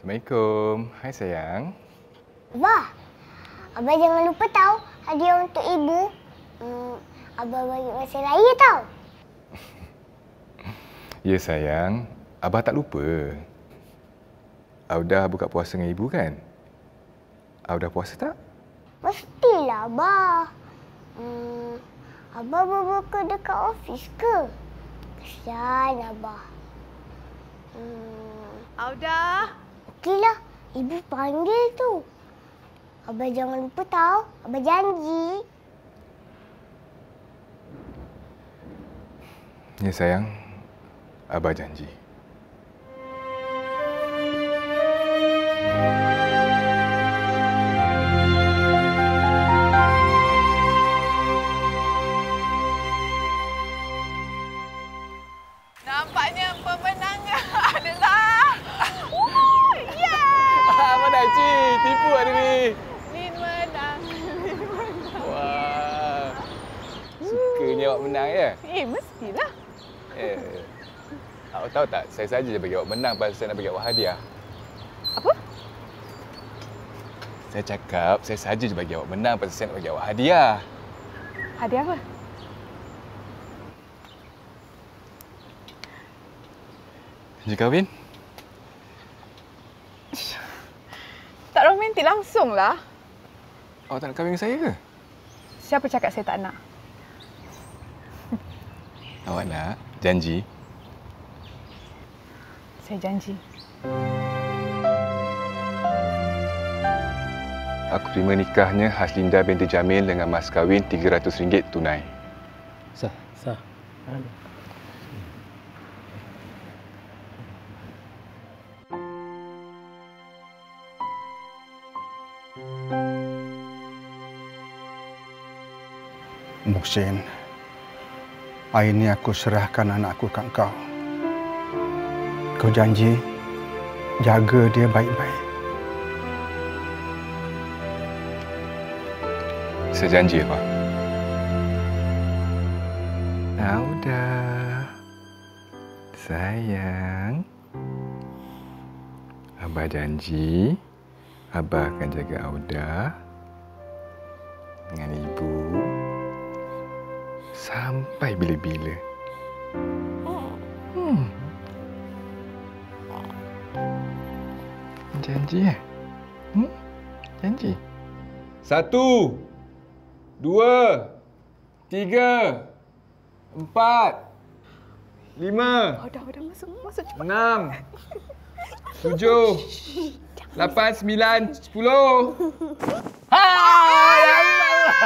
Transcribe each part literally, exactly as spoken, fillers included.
Assalamualaikum. Hai sayang. Abah, Abah jangan lupa tahu hadiah untuk ibu. Hmm, Abah bagi masa raya tahu. Ya sayang, Abah tak lupa. Audah buka puasa dengan ibu kan? Audah puasa tak? Mestilah, Abah. Hmm, Abah berbuka dekat ofis ke? Kesian, Abah. Hmm. Audah. Okeylah, ibu panggil tu. Abah jangan lupa tahu. Abah janji. Ya sayang, Abah janji. Nampaknya pemenangnya adalah... Oh, yeah! Mana Cik? Tipu hari ni. Lin menang. Lin menang. Wah. Sukanya awak menang ya? Eh, mestilah. Eh. Awak tahu tak, saya saja je bagi awak menang pasal saya nak bagi awak hadiah. Apa? Saya cakap, saya saja je bagi awak menang pasal saya nak bagi awak hadiah. Hadiah apa? Janji kahwin? Tak romantik langsung lah. Awak tak nak kahwin dengan saya ke? Siapa cakap saya tak nak? Awak nak? Janji? Saya janji. Aku terima nikahnya Haslinda binti Jamil dengan mas kahwin tiga ratus ringgit tunai. Sah, sah. Muhsin, hari ini aku serahkan anakku kat kau. Kau janji jaga dia baik-baik. Saya janji, Pak. Audah. Sayang. Abah janji, Abah akan jaga Audah dengan ibu sampai bila-bila. Hmm. Janji eh? Hmm? Janji. Satu, dua, tiga, empat, lima, Oh, dah, dah masuk, masuk cepat. enam, tujuh, lapan, sembilan, sepuluh. Ha!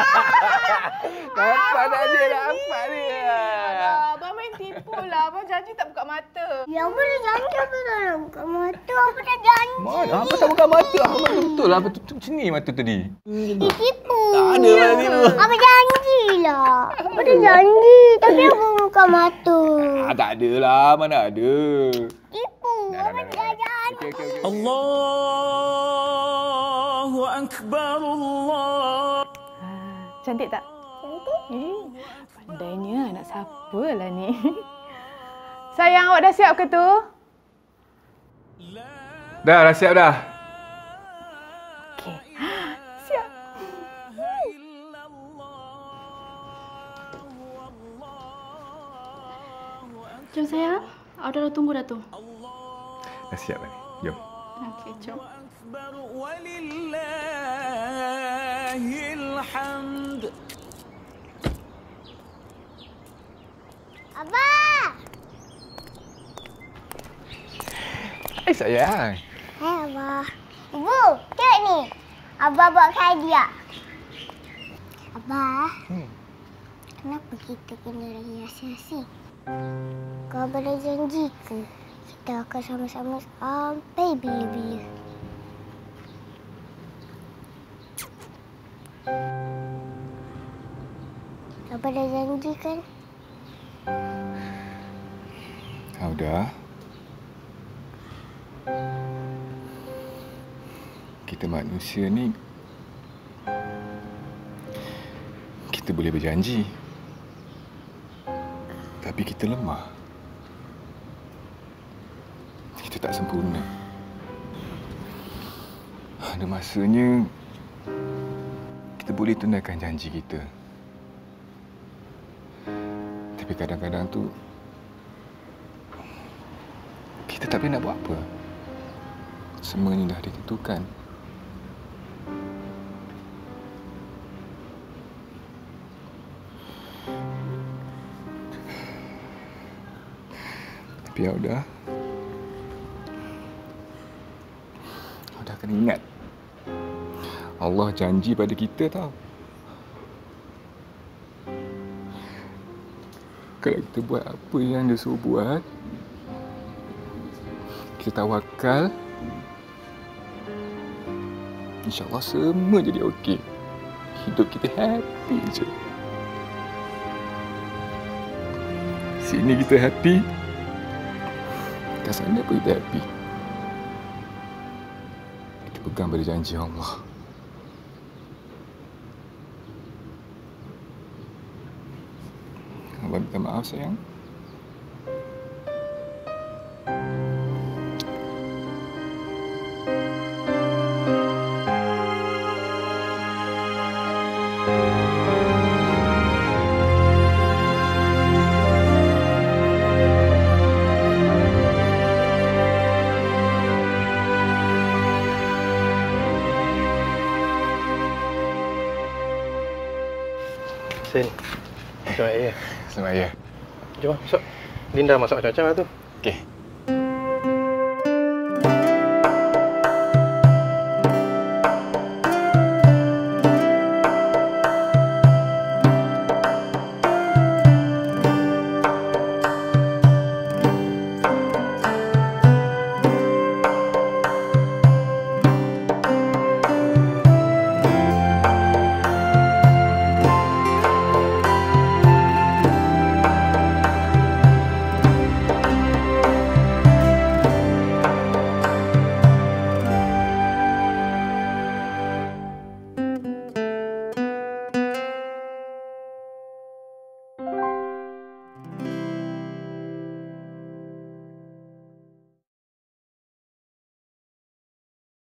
Dapat dah dia, dapat dia. Abang main tipu lah. Abang janji tak buka mata. Ya, Abah dah janji. Abah tak nak buka mata. Abah dah janji. Mana? Apa tak buka mata? Apa betul lah. Apa tutup sini mata tadi? Dia tipu. Tak ada lah tipu. Abah janjilah. Abah dah janji. Tapi Abah buka mata. Ah, tak ada lah. Mana ada. Tipu. Dah, dah, Abah dah, dah dah. janji. Okey, okey, okey. Allahu Akbar Allah. Cantik tak? Cantik. Eh, pandainya anak siapa lah ni. Sayang, awak dah siap ke tu? Dah, dah siap dah. Okey. Siap. Jom sayang, Audah dah tunggu dah tu. Dah siap dah ni. Jom. Okey, jom. Walillahil hamd. Abah! Hai sayang. Hai, Abah. Ibu, tengok ni. Abah buat hadiah. Abah, Hmm. kenapa kita kena rahsia-rahsia? Kau Abah dah janji ke? Kita akan sama-sama sampai bila-bila. Abah dah janji kan? Audah. Kita manusia ni, kita boleh berjanji. Tapi kita lemah. Kita tak sempurna. Ada masanya kita boleh tunaikan janji kita. Tapi kadang-kadang tu kita tak boleh nak buat apa. Semua ni dah ditentukan. Tapi ya udah. Udah kena ingat. Allah janji pada kita tau. Kalau kita buat apa yang dia suruh buat, kita tawakal, InsyaAllah semua jadi okey. Hidup kita happy je. Sini kita happy, kat sana pun kita happy. Kita pegang pada janji Allah. Abang minta maaf sayang. Sen, selamat ayah. Selamat ya. Jom masuk. Linda masak macam-macam lah tu. Okey.